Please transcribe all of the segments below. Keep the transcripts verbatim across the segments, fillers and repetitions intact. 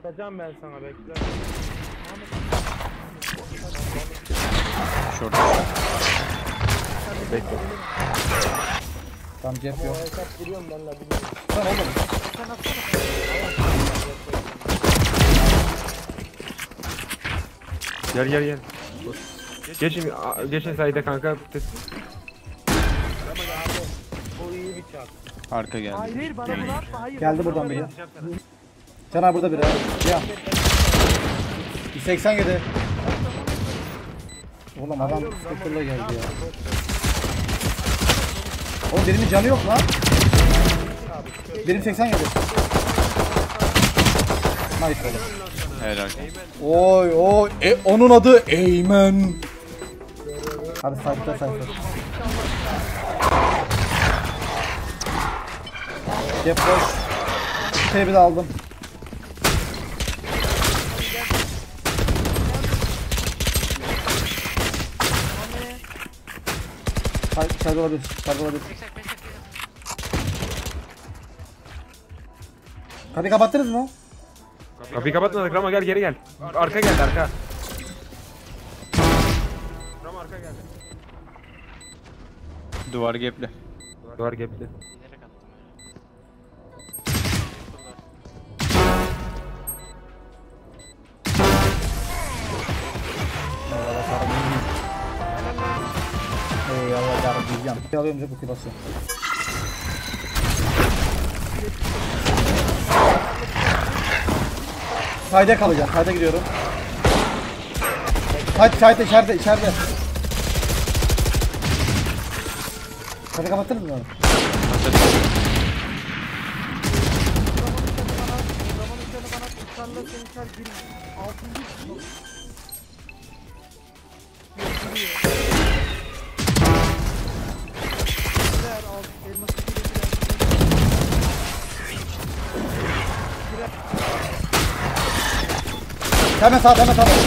Atacağım ben sana bekle. Şurada. Bekle. Tam cep yok. Hesap vuruyorum ben la bilmiyorum. Sen oğlum. Sen atsana. Gel gel gel. Geçin geçin sayıda kanka. Ama abi o iyi bir çarp. Arka geldi. Hayır hayır bana bunu atma hayır. Geldi buradan biri. Caner burada biri. Ya. seksen yedi. Oğlum adam sıkırla geldi ya. Oğlum birinin canı yok lan. Benim seksen yedi. Nice oğlum. Helal. Oy oy. E, onun adı Eymen. Hadi sayfa sayfa. Cep boş. Tebi de aldım. Hayır, içeride olabilir, içeride olabilir. Kapıyı kapattınız mı? Kapıyı kapatmadık Rama gel geri gel. Arka geldi arka. Rama arka geldi. Duvar gepli. Duvar gepli. Eyvallah canım diyeceğim. Alıyorum bize kutu basıyor. Sayda kalacağım. Sayda giriyorum. Hadi sayda içeride içeride. Sayda kapattınız mı? Zamanın canı bana tutarla seni çar bir altıncı yok. Birer alt elması birer. Hemen sağ hemen sağ.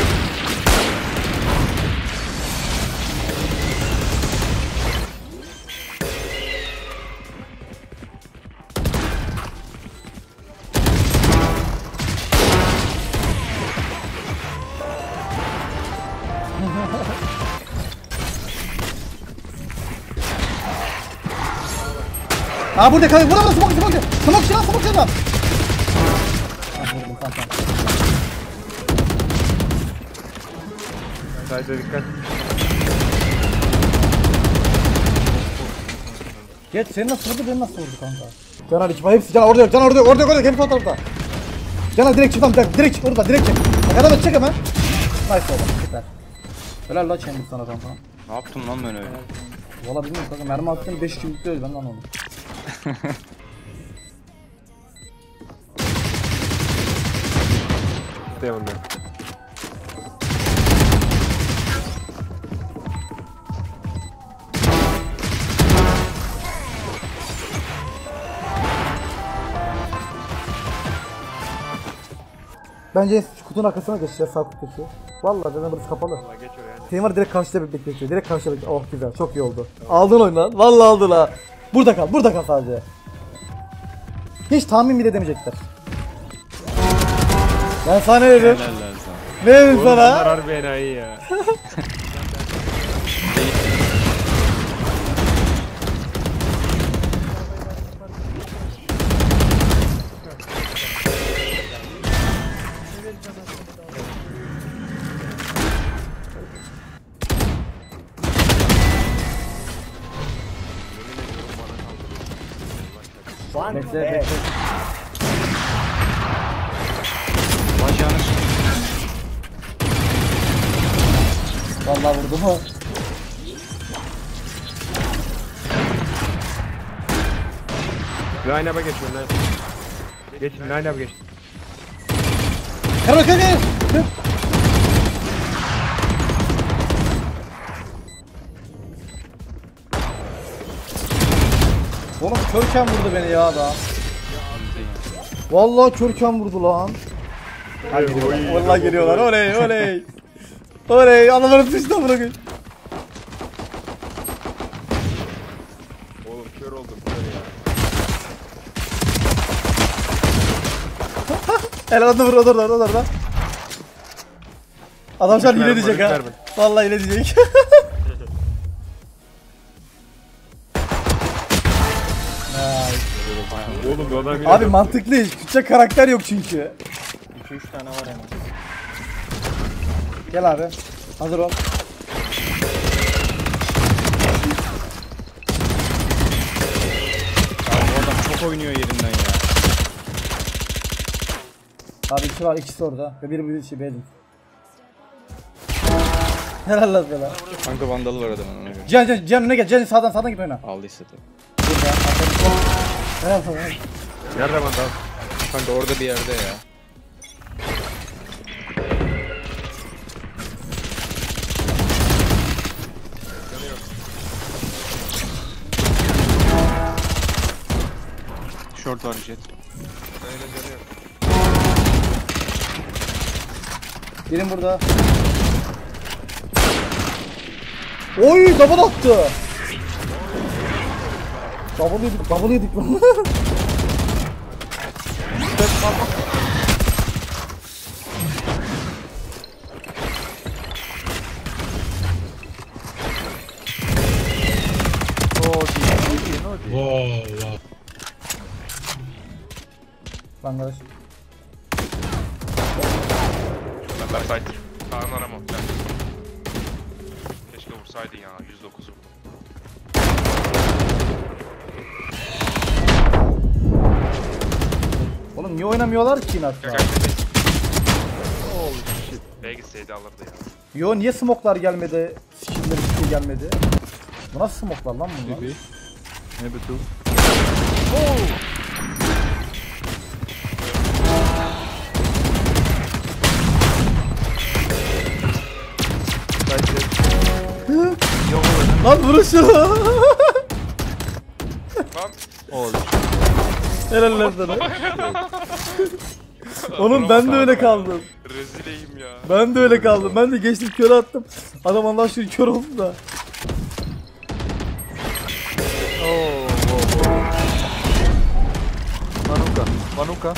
Aa burada kalıyor. Burada burada smoke smoke. Smoke şuna smoke şuna. Ah vurdum tamam tamam. Sayıda dikkat. Geç seni nasıl vurdu beni nasıl vurdu kanka? Caner içime hepsi Caner orada yok Caner orada yok orada yok orada yok hepsi o tarafta. Caner direkt çık lan direkt, direkt çık orada direkt çık. Bak adam çık hemen. Nice oğlum süper. Helal la Chamber sana kanka. Ne yaptım lan ben öyle? Valla bilmiyorum kanka mermi attın beş kim bitti öyle ben de anlamadım. Devam ben. Bence kutunun arkasına geçeceğiz sağ kutudaki. Valla zaten burası kapalı. Valla geç oraya. Senin var direkt karşıda bir bekliyor. Direkt karşıda bekliyor. Oh güzel çok iyi oldu. Tamam. Aldın oyunu lan. Valla aldın ha. Burada kal burada kal sadece. Hiç tahmin bile edemeyecekler. Ben sana ne dedim? Helal lan sana. Ne dedim Oğlum bunlar sana? harbi enayi ya. Bekle bekle. Bacağını Valla vurdum o. Line up'a geç lan. Geç line up'a geç. Karo karo. Oğlum körken vurdu beni ya da. Vallahi körken vurdu lan. Hadi geliyorlar. Vallahi geliyorlar. Oley oley. Oley anılarım sıçtı bırakın. Oğlum kör oldum kör ya. Helal onu vur o da orada o da orada. Adam şu an hile Verme, diyecek ha. verme. Vallahi hile diyecek. Nice. Oğlum bu adam yine... Abi mantıklı iş. Küçük karakter yok çünkü. iki üç tane var hemen. Gel abi. Hazır ol. Abi bu adam çok oynuyor yerinden ya. Abi iki var, ikisi orada. Ve biri bir şey beğendim. Helal lan helal. Kanka vandalı var adamın ona göre. Cihan Cihan Cihan önüne gel. Cihan sağdan sağdan git oyna. Aldıysa tabii. Burada. Helal sana. Nerede lan daha? Kanka orada bir yerde ya. Short var jet. Birim burada. Oy double attı. Double yedik, double yedik. Lan kardeş. Ben site. Kaan arama. Gel. Keşke vursaydın ya. yüz dokuz vurdum. Oğlum niye oynamıyorlar ki Gel nasıl? gel. Holy shit. B'ye gitseydi alırdı ya. Yo niye smoke'lar gelmedi? Skill'ler hiçbir şey gelmedi. Bu nasıl smoke'lar lan bunlar? Maybe. Maybe two. Lan vuruşu. Lan. Helal lan sana. Oğlum ben de öyle kaldım. Rezileyim ya. Ben de öyle kaldım. Ben de geçtim kör attım. Adam Allah aşkına kör oldu da. Manuka. Manuka.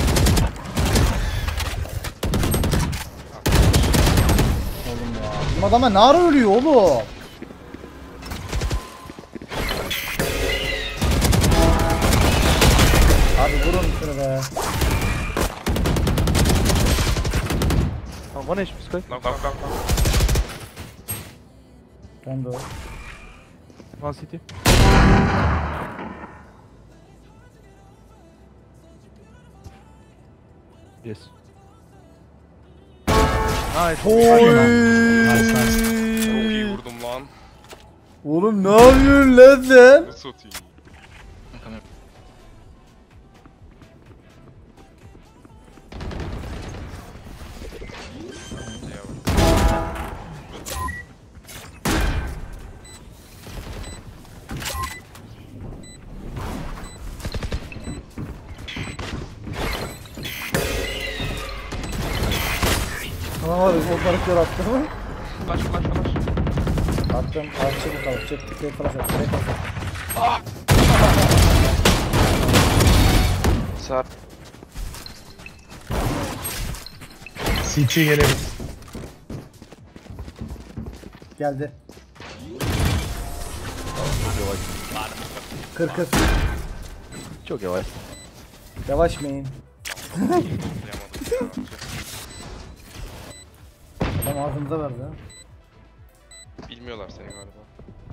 Bu adama ne ara ölüyor oğlum? Abi vurun şunu be. Tamam one H P Sky. Lan lan lan. Ben de o. One city. Yes. Nice. Oy. Çok iyi vurdum lan. Oğlum ne yapıyorsun lan sen? Nasıl atayım? Tamam abi onları kör attım. Flash flash flash. Attım. Abi çek bakalım. Çek. Çek flash at. Çek flash at. Sar. C T gelelim. Geldi. Kır kır. Çok yavaş. Yavaş main. Yapamadım ya. Tam ağzımıza verdi ha. Bilmiyorlar seni galiba.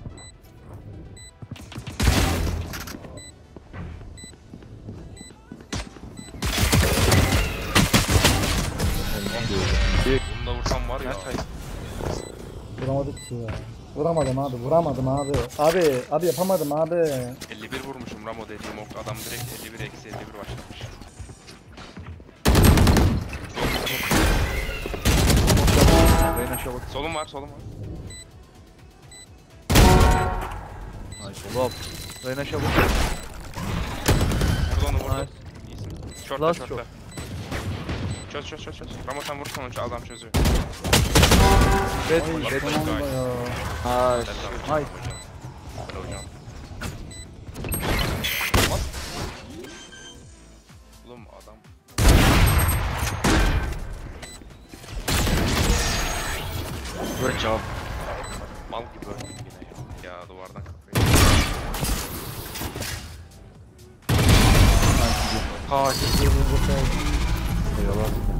Bunu da vursam var ya. Vuramadık ki ya. Vuramadım abi, vuramadım abi. Abi, abi yapamadım abi. elli bir vurmuşum Ramo dediğim ok. Adam direkt elli bir eksi elli bir başlamış. Reyna şabak. Solum var, solum var. Nice. Love. Reyna şabak. Vurdu onu vurdu. Nice. İyisin. Şortla Last şortla. shot. Çöz çöz çöz çöz. Ramo sen vurursan onu adam çözüyor. Red. Oy, Red. tamam da ya. Nice. Helal Nice. hocam. Oğlum adam. Böyle cevap. Mal gibi öldük yine ya. Ya duvardan kafayı. Ha, Eyvallah.